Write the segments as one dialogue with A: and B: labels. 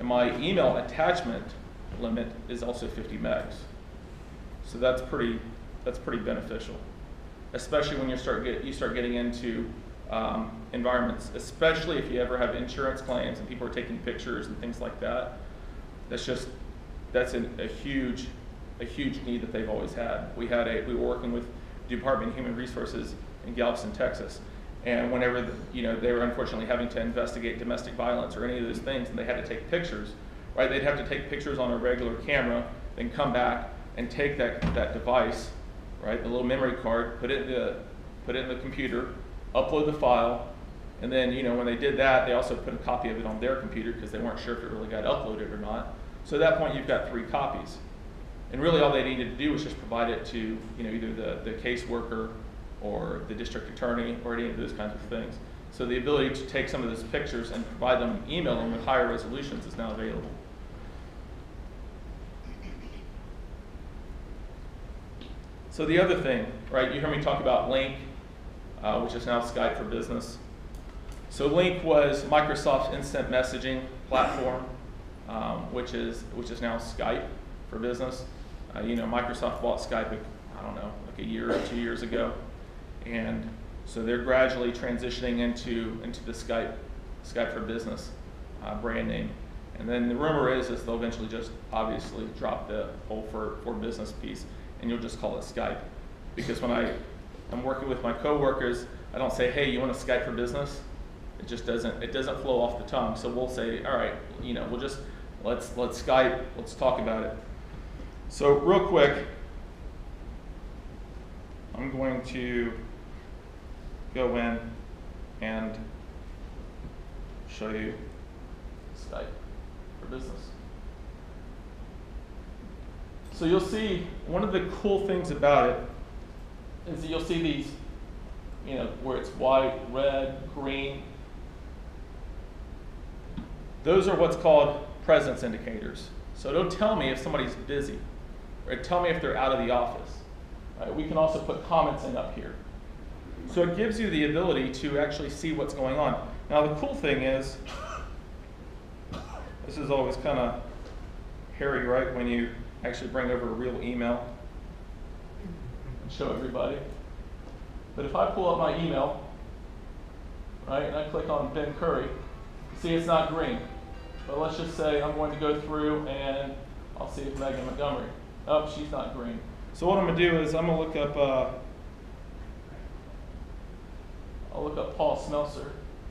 A: and my email attachment limit is also 50 megs. So that's pretty beneficial, especially when you start getting into environments, especially if you ever have insurance claims and people are taking pictures and things like that. That's a huge need that they've always had. We were working with the Department of Human Resources in Galveston, Texas, and whenever they were unfortunately having to investigate domestic violence or any of those things, and they had to take pictures, right? They'd have to take pictures on a regular camera, then come back and take that device, right, the little memory card, put it in the computer, upload the file, and then when they did that, they also put a copy of it on their computer because they weren't sure if it really got uploaded or not. So at that point, you've got 3 copies. And really all they needed to do was just provide it to either the caseworker or the district attorney or any of those kinds of things. So the ability to take some of those pictures and provide them, email them with higher resolutions is now available. So the other thing, right, you heard me talk about Lync, which is now Skype for Business. So Lync was Microsoft's instant messaging platform, which is now Skype for Business. Microsoft bought Skype, I don't know, like a year or 2 years ago. And so they're gradually transitioning into the Skype for Business brand name. And then the rumor is they'll eventually just obviously drop the whole for business piece, and you'll just call it Skype. Because when I'm working with my coworkers, I don't say, hey, you want to Skype for Business? It just doesn't flow off the tongue. So we'll say, all right, we'll just let's Skype, let's talk about it. So real quick, I'm going to go in and show you Skype for Business. So you'll see one of the cool things about it is that you'll see these, where it's white, red, green. Those are what's called presence indicators. So it'll tell me if somebody's busy, or it'll tell me if they're out of the office. Right? We can also put comments in up here. So it gives you the ability to actually see what's going on. Now the cool thing is, this is always kind of hairy, right, when you actually bring over a real email and show everybody. But if I pull up my email, right, and I click on Ben Curry, see it's not green. But let's just say I'm going to go through and I'll see if Megan Montgomery. Oh, she's not green. So what I'm going to do is I'm going to look up, I'll look up Paul Smelser.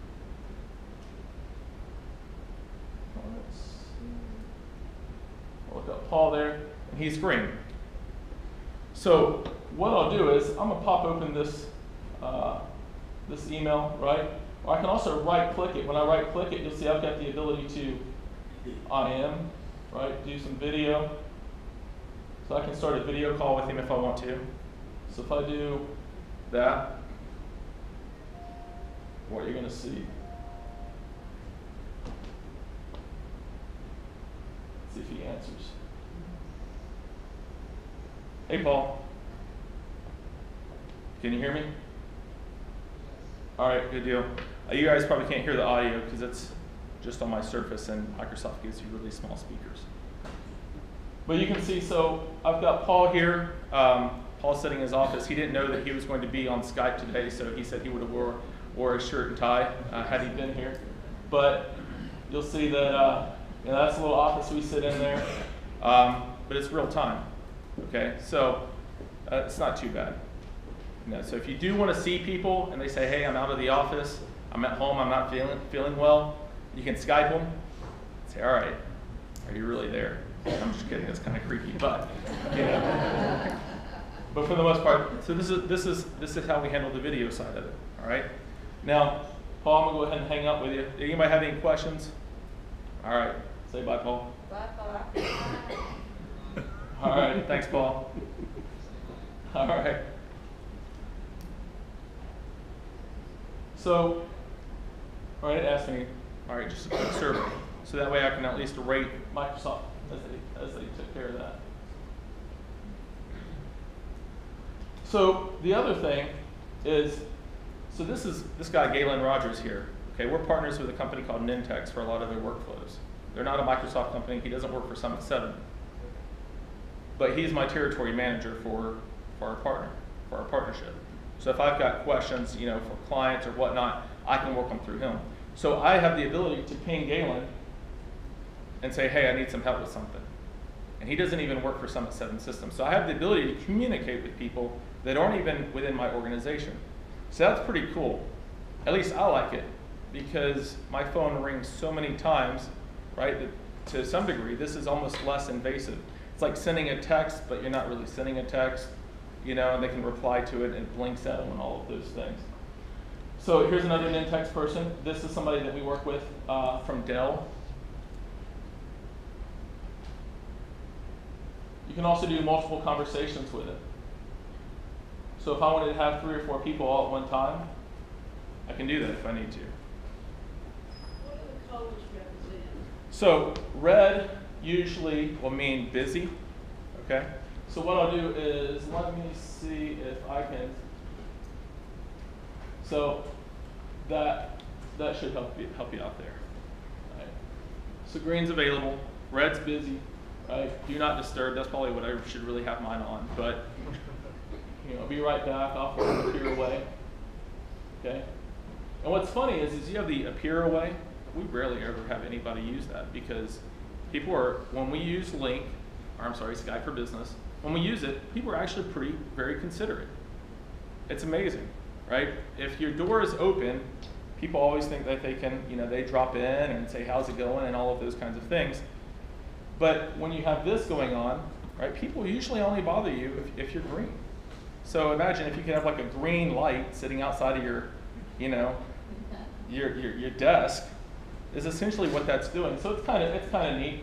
A: I'll look up Paul there, and he's green. So what I'll do is I'm going to pop open this this email, right? Or I can also right-click it. When I right-click it, you'll see I've got the ability to IM, right? Do some video. So I can start a video call with him if I want to. So if I do that, what you're going to see. Let's see if he answers. Hey, Paul. Can you hear me? All right, good deal. You guys probably can't hear the audio because it's just on my Surface, and Microsoft gives you really small speakers. But you can see, so I've got Paul here. Paul's sitting in his office. He didn't know that he was going to be on Skype today, so he said he would have wore a shirt and tie had he been here. But you'll see that that's a little office we sit in there. But it's real time. Okay, so it's not too bad. So if you do want to see people and they say, hey, I'm out of the office, I'm at home, I'm not feeling well, you can Skype them. Say, all right, are you really there? I'm just kidding, that's kind of creepy, but but for the most part, so this is how we handle the video side of it. All right. Now, Paul, I'm gonna go ahead and hang up with you. Anybody have any questions? All right, say bye, Paul.
B: Bye, Paul.
A: All right, thanks, Paul. All right. So, all right, it asked me, all right, just a quick survey. So that way I can at least rate Microsoft as they took care of that. So the other thing is, so this guy, Galen Rogers here. Okay, we're partners with a company called Nintex for a lot of their workflows. They're not a Microsoft company. He doesn't work for Summit 7. But he's my territory manager for our partnership. So if I've got questions, for clients or whatnot, I can work them through him. So I have the ability to ping Galen and say, hey, I need some help with something. And he doesn't even work for Summit 7 Systems. So I have the ability to communicate with people that aren't even within my organization. So that's pretty cool. At least I like it, because my phone rings so many times, right, that to some degree, this is almost less invasive. It's like sending a text, but you're not really sending a text, and they can reply to it and it blinks at them and all of those things. So here's another Nintex person. This is somebody that we work with from Dell. You can also do multiple conversations with it. So if I wanted to have 3 or 4 people all at one time, I can do that if I need to.
B: What do the colors represent?
A: So red usually will mean busy, okay? So what I'll do is, let me see if I can, so that should help you out there. Right. So green's available, red's busy, right? Do not disturb, that's probably what I should really have mine on, but be right back, I'll appear away, okay? And what's funny is you have the appear away. We rarely ever have anybody use that, because when we use Skype for Business, when we use it, people are actually very considerate. It's amazing, right? If your door is open, people always think that they can, they drop in and say, how's it going, and all of those kinds of things. But when you have this going on, right, people usually only bother you if you're green. So imagine if you could have like a green light sitting outside of your desk, is essentially what that's doing. So it's kind of neat.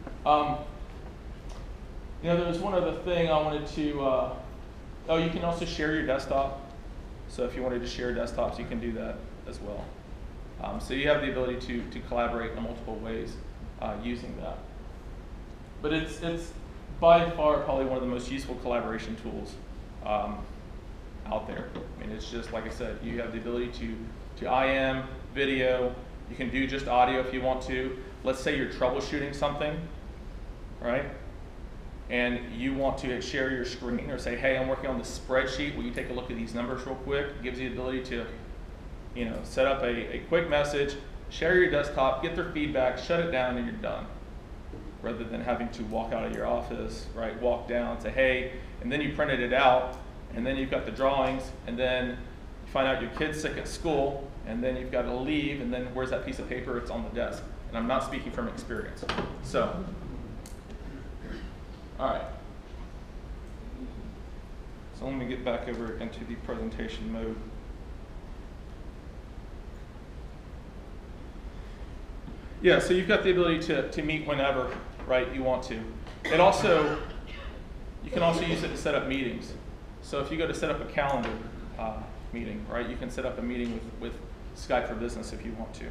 A: There was one other thing I wanted to. You can also share your desktop. So if you wanted to share desktops, you can do that as well. So you have the ability to collaborate in multiple ways using that. But it's by far probably one of the most useful collaboration tools out there. I mean, it's just, like I said, you have the ability to IM, video, you can do just audio if you want to. Let's say you're troubleshooting something, right? And you want to share your screen or say, hey, I'm working on this spreadsheet, will you take a look at these numbers real quick? It gives you the ability to set up a quick message, share your desktop, get their feedback, shut it down, and you're done. Rather than having to walk out of your office, right, walk down, say, hey, and then you printed it out, and then you've got the drawings, and then you find out your kid's sick at school, and then you've got to leave, and then where's that piece of paper? It's on the desk. And I'm not speaking from experience. So, all right. So let me get back over into the presentation mode. Yeah, so you've got the ability to meet whenever, right, you want to. You can also use it to set up meetings. So if you go to set up a calendar meeting, right, you can set up a meeting with Skype for Business if you want to.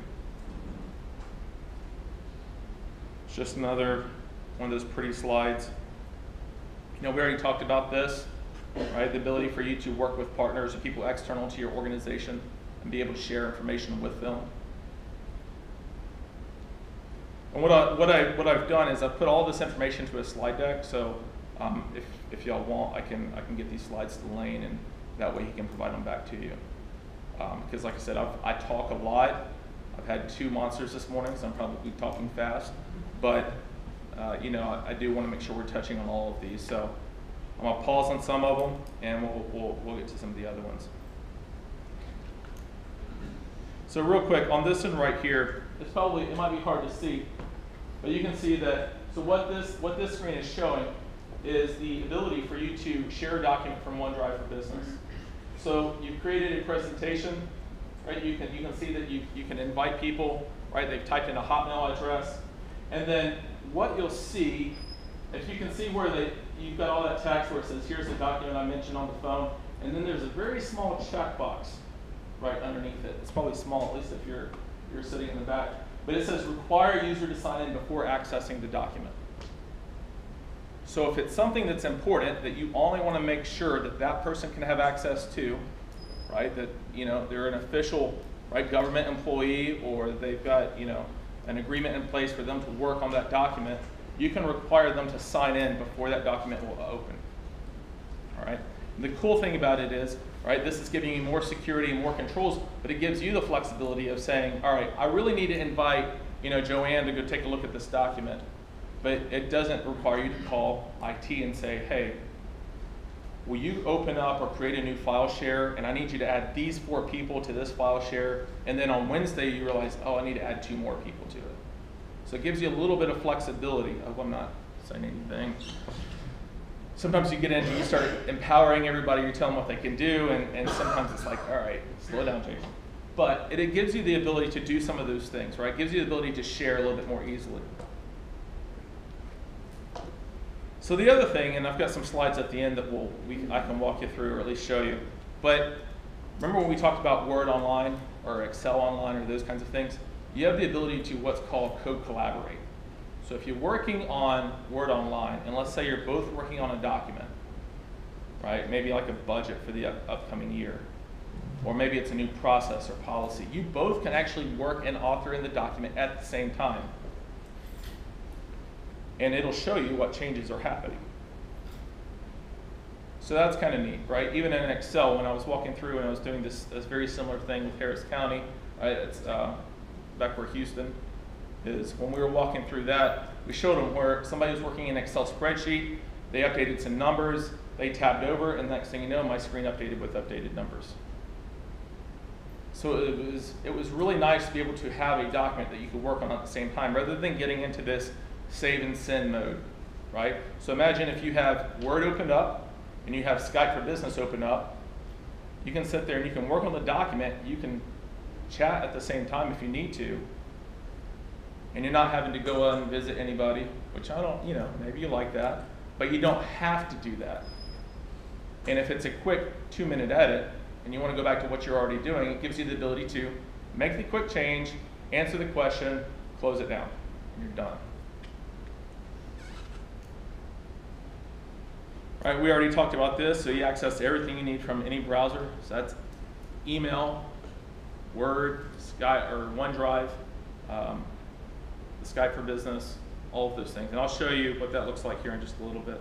A: It's just another one of those pretty slides. We already talked about this, right? The ability for you to work with partners or people external to your organization and be able to share information with them. And what I've done is I've put all this information to a slide deck. So if y'all want, I can get these slides to Lane, and that way he can provide them back to you. Because like I said, I talk a lot. I've had 2 monsters this morning, so I'm probably talking fast. But I do want to make sure we're touching on all of these. So I'm gonna pause on some of them, and we'll get to some of the other ones. So real quick on this one right here, it might be hard to see, but you can see that. So what this screen is showing is the ability for you to share a document from OneDrive for Business. So you've created a presentation, right? You can see that you can invite people, right? They've typed in a Hotmail address, and then what you'll see, if you can see where you've got all that text where it says, here's the document I mentioned on the phone, and then there's a very small checkbox right underneath it. It's probably small, at least if you're sitting in the back. But it says require user to sign in before accessing the document. So if it's something that's important that you only want to make sure that that person can have access to, right? That they're an official, right, government employee, or they've got an agreement in place for them to work on that document, you can require them to sign in before that document will open. All right? And the cool thing about it is, right, this is giving you more security and more controls, but it gives you the flexibility of saying, all right, I really need to invite, Joanne to go take a look at this document, but it doesn't require you to call IT and say, hey, will you open up or create a new file share, and I need you to add these 4 people to this file share, and then on Wednesday you realize, oh, I need to add 2 more people to it. So it gives you a little bit of flexibility. Oh, I'm not saying anything. Sometimes you get into, you start empowering everybody, you tell them what they can do, and sometimes it's like, all right, slow down, Jason. But it gives you the ability to do some of those things, right? It gives you the ability to share a little bit more easily. So the other thing, and I've got some slides at the end that I can walk you through or at least show you, but remember when we talked about Word Online or Excel Online or those kinds of things? You have the ability to what's called co-collaborate. So if you're working on Word Online, and let's say you're both working on a document, right? Maybe like a budget for the upcoming year, or maybe it's a new process or policy. You both can actually work and author in the document at the same time. And it'll show you what changes are happening. So that's kind of neat, right? Even in Excel, when I was walking through and I was doing this very similar thing with Harris County, right? It's back where Houston is. When we were walking through that, we showed them where somebody was working in an Excel spreadsheet, they updated some numbers, they tabbed over, and next thing you know, my screen updated with updated numbers. So it was really nice to be able to have a document that you could work on at the same time, rather than getting into this save and send mode, right? So imagine if you have Word opened up and you have Skype for Business open up, you can sit there and you can work on the document, you can chat at the same time if you need to, and you're not having to go out and visit anybody, which I don't, maybe you like that, but you don't have to do that. And if it's a quick 2-minute edit and you want to go back to what you're already doing, it gives you the ability to make the quick change, answer the question, close it down, and you're done. All right, we already talked about this, so you access everything you need from any browser. So that's email, Word, Skype, or OneDrive, the Skype for Business, all of those things. And I'll show you what that looks like here in just a little bit.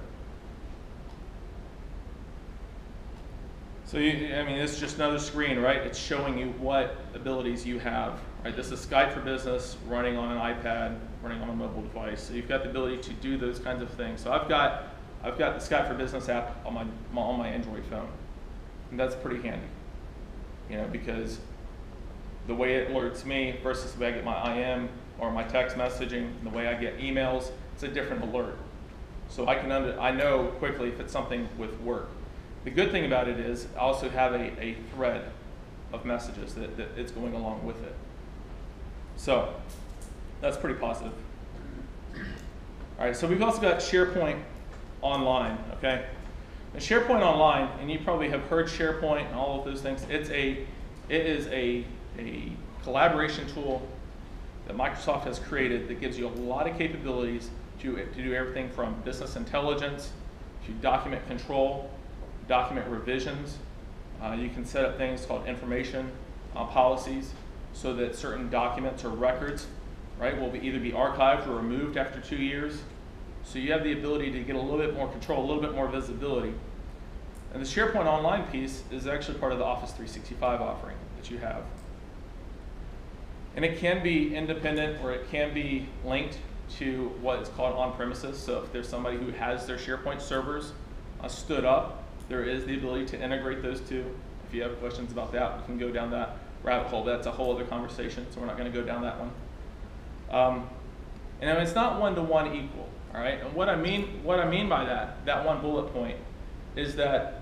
A: So it's just another screen, right? It's showing you what abilities you have. Right? This is Skype for Business running on an iPad, running on a mobile device. So you've got the ability to do those kinds of things. So I've got the Skype for Business app on my Android phone, and that's pretty handy, because the way it alerts me versus the way I get my IM or my text messaging, and the way I get emails, it's a different alert. So I know quickly if it's something with work. The good thing about it is I also have a thread of messages that it's going along with it. So that's pretty positive. All right, so we've also got SharePoint Online, okay? Now, SharePoint Online, and you probably have heard SharePoint and all of those things. It is a collaboration tool that Microsoft has created that gives you a lot of capabilities to do everything from business intelligence to document control, document revisions. You can set up things called information policies so that certain documents or records, right, will either be archived or removed after 2 years. So you have the ability to get a little bit more control, a little bit more visibility. And the SharePoint Online piece is actually part of the Office 365 offering that you have. And it can be independent or it can be linked to what is called on-premises. So if there's somebody who has their SharePoint servers stood up, there is the ability to integrate those two. If you have questions about that, we can go down that rabbit hole. That's a whole other conversation, so we're not going to go down that one. And it's not one-to-one equal. All right, and what I mean by that one bullet point is that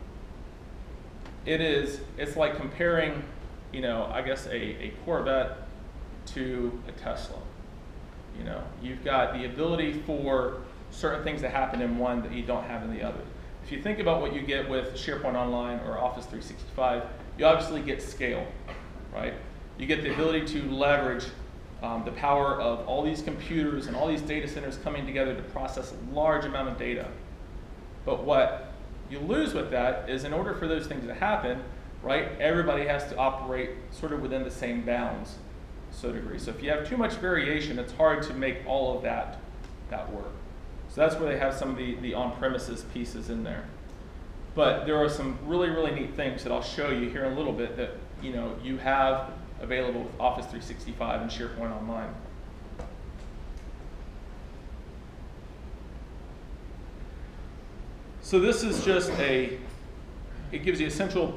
A: it's like comparing, I guess a Corvette to a Tesla. You've got the ability for certain things to happen in one that you don't have in the other. If you think about what you get with SharePoint Online or Office 365, you obviously get scale, right? You get the ability to leverage the power of all these computers and all these data centers coming together to process a large amount of data. But what you lose with that is in order for those things to happen, right, everybody has to operate sort of within the same bounds. degree. So if you have too much variation, it's hard to make all of that work. So that's where they have some of the on-premises pieces in there. But there are some really, really neat things that I'll show you here in a little bit that you have available with Office 365 and SharePoint Online. So this is just it gives you a central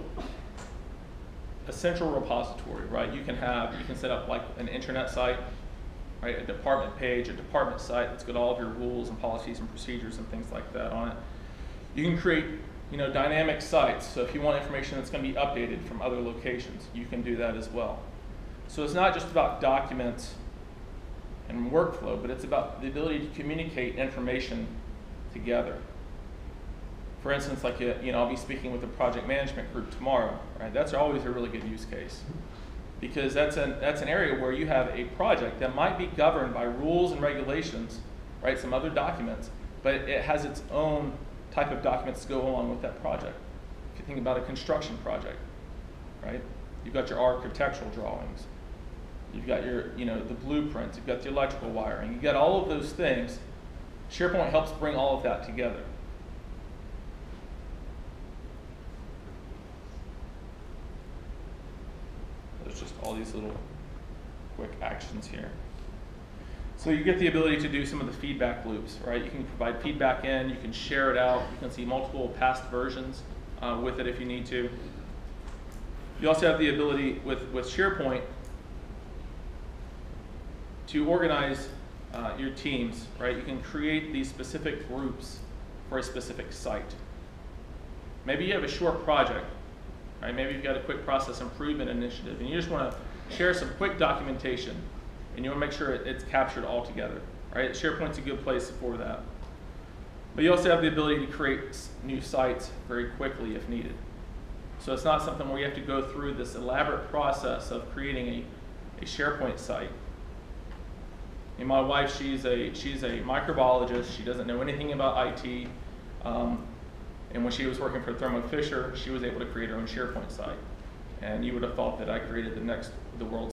A: repository, right? You can set up like an intranet site, right? A department page, a department site that's got all of your rules and policies and procedures and things like that on it. You can create, dynamic sites. So if you want information that's going to be updated from other locations, you can do that as well. So it's not just about documents and workflow, but it's about the ability to communicate information together. For instance, like I'll be speaking with the project management group tomorrow, right? That's always a really good use case, because that's an area where you have a project that might be governed by rules and regulations, right? Some other documents, but it has its own type of documents to go along with that project. If you think about a construction project, right? You've got your architectural drawings, you've got your the blueprints, you've got the electrical wiring, you've got all of those things. SharePoint helps bring all of that together. There's just all these little quick actions here. So you get the ability to do some of the feedback loops, right? You can provide feedback in, you can share it out, you can see multiple past versions with it if you need to. You also have the ability with SharePoint to organize your teams, right? You can create these specific groups for a specific site. Maybe you have a short project, right? Maybe you've got a quick process improvement initiative and you just want to share some quick documentation and you want to make sure it's captured all together, right? SharePoint's a good place for that. But you also have the ability to create new sites very quickly if needed. So it's not something where you have to go through this elaborate process of creating a SharePoint site. And my wife, she's a microbiologist. She doesn't know anything about IT. And when she was working for Thermo Fisher, she was able to create her own SharePoint site. And you would have thought that I created the world's